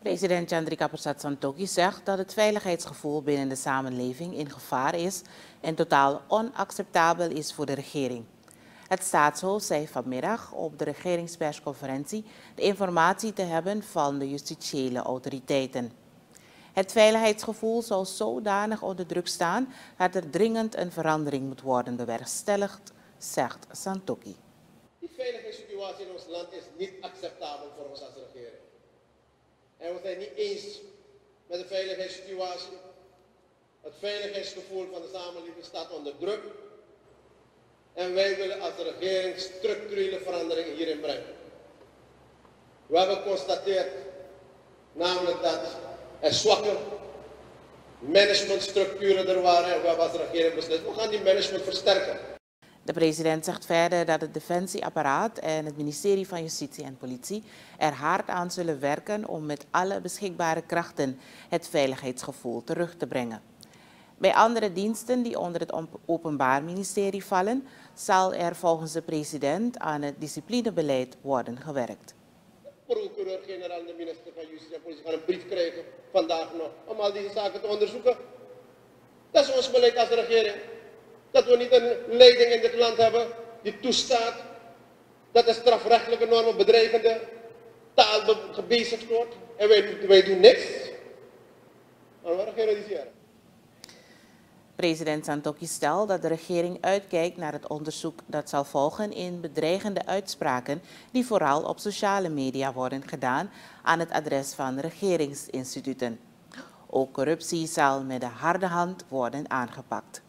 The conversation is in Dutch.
President Chandrika Persat Santokhi zegt dat het veiligheidsgevoel binnen de samenleving in gevaar is en totaal onacceptabel is voor de regering. Het staatshoofd zei vanmiddag op de regeringspersconferentie de informatie te hebben van de justitiële autoriteiten. Het veiligheidsgevoel zal zodanig onder druk staan dat er dringend een verandering moet worden bewerkstelligd, zegt Santokhi. Die veiligheidssituatie in ons land is niet acceptabel voor ons als regering. En we zijn niet eens met de veiligheidssituatie. Het veiligheidsgevoel van de samenleving staat onder druk. En wij willen als regering structurele veranderingen hierin brengen. We hebben geconstateerd namelijk dat er zwakke managementstructuren er waren en we hebben als regering beslist, we gaan die management versterken. De president zegt verder dat het defensieapparaat en het ministerie van Justitie en Politie er hard aan zullen werken om met alle beschikbare krachten het veiligheidsgevoel terug te brengen. Bij andere diensten die onder het Openbaar Ministerie vallen, zal er volgens de president aan het disciplinebeleid worden gewerkt. De procureur-generaal en de minister van Justitie en Politie gaan een brief krijgen vandaag nog om al deze zaken te onderzoeken. Dat is ons beleid als regering. Dat we niet een leiding in dit land hebben die toestaat dat de strafrechtelijke normen bedreigende taal gebezigd wordt. En wij doen niks. Maar we realiseren. President Santokhi stelt dat de regering uitkijkt naar het onderzoek dat zal volgen in bedreigende uitspraken die vooral op sociale media worden gedaan aan het adres van regeringsinstituten. Ook corruptie zal met de harde hand worden aangepakt.